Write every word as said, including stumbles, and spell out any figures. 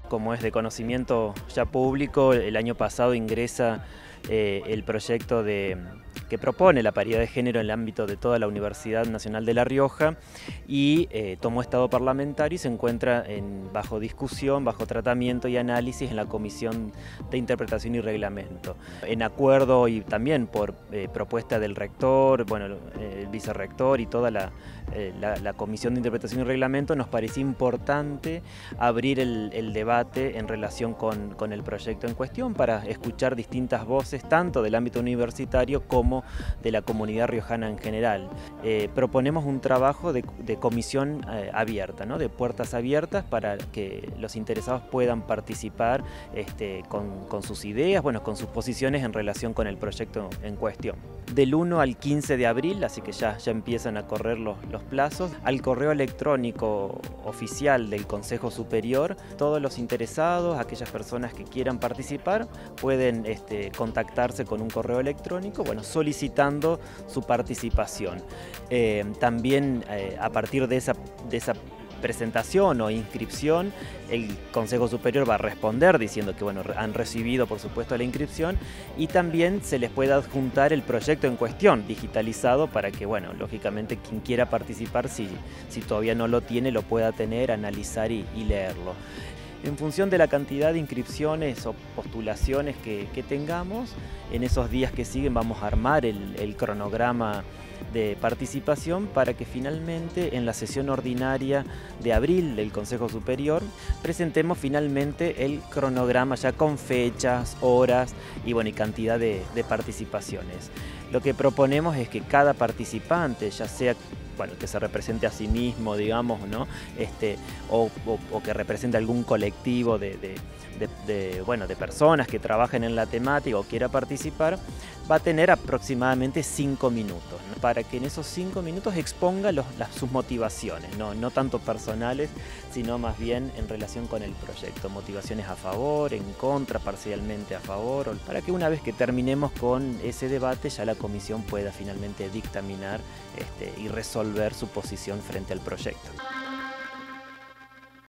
Como es de conocimiento ya público, el año pasado ingresa eh, el proyecto de, que propone la paridad de género en el ámbito de toda la Universidad Nacional de La Rioja y eh, tomó estado parlamentario y se encuentra en, bajo discusión, bajo tratamiento y análisis en la Comisión de Interpretación y Reglamento. En acuerdo y también por eh, propuesta del rector, bueno, el vicerrector y toda la, eh, la, la Comisión de Interpretación y Reglamento, nos parecía importante abrir el, el debate en relación con, con el proyecto en cuestión para escuchar distintas voces, tanto del ámbito universitario como de la comunidad riojana en general. Eh, proponemos un trabajo de, de comisión eh, abierta, ¿no? De puertas abiertas para que los interesados puedan participar este, con, con sus ideas, bueno, con sus posiciones en relación con el proyecto en cuestión. Del uno al quince de abril, así que ya, ya empiezan a correr los, los plazos, al correo electrónico oficial del Consejo Superior, todos los interesados, aquellas personas que quieran participar, pueden este, contactarse con un correo electrónico, bueno, solicitando su participación. Eh, también eh, a partir de esa, de esa presentación o inscripción, el Consejo Superior va a responder diciendo que bueno, han recibido por supuesto la inscripción y también se les puede adjuntar el proyecto en cuestión digitalizado para que bueno, lógicamente quien quiera participar, si, si todavía no lo tiene, lo pueda tener, analizar y, y leerlo. En función de la cantidad de inscripciones o postulaciones que, que tengamos, en esos días que siguen vamos a armar el, el cronograma de participación para que finalmente en la sesión ordinaria de abril del Consejo Superior presentemos finalmente el cronograma ya con fechas, horas y, bueno, y cantidad de, de participaciones. Lo que proponemos es que cada participante, ya sea bueno, que se represente a sí mismo, digamos, ¿no? este, o, o, o que represente algún colectivo de, de, de, de, bueno, de personas que trabajen en la temática o quiera participar, va a tener aproximadamente cinco minutos, ¿no? Para que en esos cinco minutos exponga los, las, sus motivaciones, ¿no? No tanto personales, sino más bien en relación con el proyecto, motivaciones a favor, en contra, parcialmente a favor, para que una vez que terminemos con ese debate ya la comisión pueda finalmente dictaminar este, y resolver su posición frente al proyecto.